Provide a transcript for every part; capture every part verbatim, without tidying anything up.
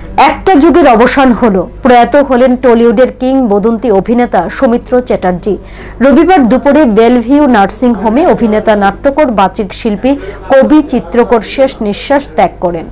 একটা যুগের অবসান হলো। প্রয়াত হলেন টলিউডের কিংবদন্তি অভিনেতা সৌমিত্র চ্যাটার্জি। রবিবার দুপুরে বেলভিউ নার্সিং হোমে অভিনেতা, নাট্যকার, বাচিক শিল্পী, কবি, চিত্রকর শেষ নিঃশ্বাস ত্যাগ করেন।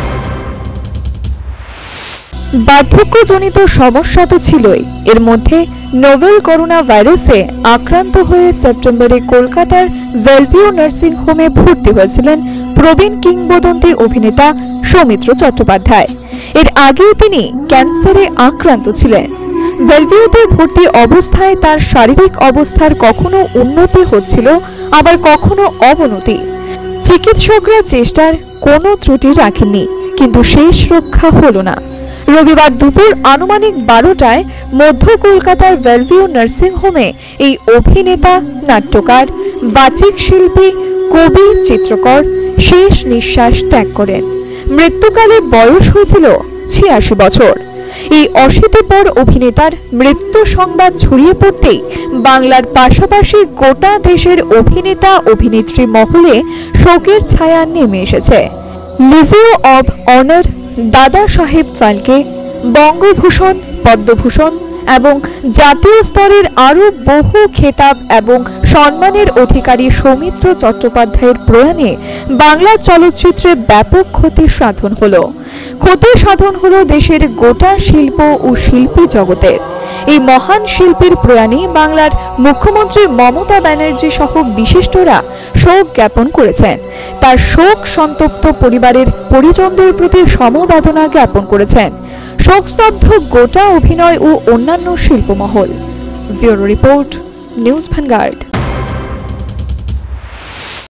বার্ধক্যজনিত সমস্যা তো ছিলই, এর মধ্যে নোভেল করোনা ভাইরাসে আক্রান্ত হয়ে সেপ্টেম্বরে কলকাতার বেলভিউ নার্সিং হোমে ভর্তি হয়েছিলেন প্রবীণ কিংবদন্তি অভিনেতা সৌমিত্র চট্টোপাধ্যায়। এর আগেও তিনি ক্যান্সারে আক্রান্ত ছিলেন। বেলভিউতে ভর্তি অবস্থায় তার শারীরিক অবস্থার কখনো উন্নতি হচ্ছিল, আবার কখনো অবনতি। চিকিৎসকরা চেষ্টার কোনো ত্রুটি রাখেননি, কিন্তু শেষ রক্ষা হলো না। রবিবার দুপুর আনুমানিক বারোটায় মধ্য কলকাতার বেলভিউ নার্সিং হোমে এই অভিনেতা, নাট্যকার, বাচিক শিল্পী, কবি, চিত্রকর শেষ নিঃশ্বাস ত্যাগ করেন। মৃত্যুকালে বয়স হয়েছিল ছিয়াশি বছর। এই অশীতিপর অভিনেতার মৃত্যু সংবাদ ছড়িয়ে পড়তেই বাংলার পাশাপাশি গোটা দেশের অভিনেতা, অভিনেত্রী মহলে শোকের ছায়া নেমে এসেছে। লিজিও অব অনার, দাদা সাহেব ফালকে, বঙ্গভূষণ, পদ্মভূষণ এবং জাতীয় স্তরের আরও বহু খেতাব এবং সম্মানের অধিকারী সৌমিত্র চট্টোপাধ্যায়ের প্রয়াণে বাংলা চলচ্চিত্রে ব্যাপক ক্ষতি সাধন হলো। ক্ষতি সাধন হলো দেশের গোটা শিল্প ও শিল্পী জগতের। এই মহান শিল্পীর প্রয়াণে বাংলার মুখ্যমন্ত্রী মমতা ব্যানার্জি সহ বিশিষ্টরা শোক জ্ঞাপন করেছেন। তার শোক সন্তপ্ত পরিবারের পরিজনদের প্রতি সমবেদনা জ্ঞাপন করেছেন শোকস্তব্ধ গোটা অভিনয় ও অন্যান্য শিল্পমহল। Bureau report, News vanguard.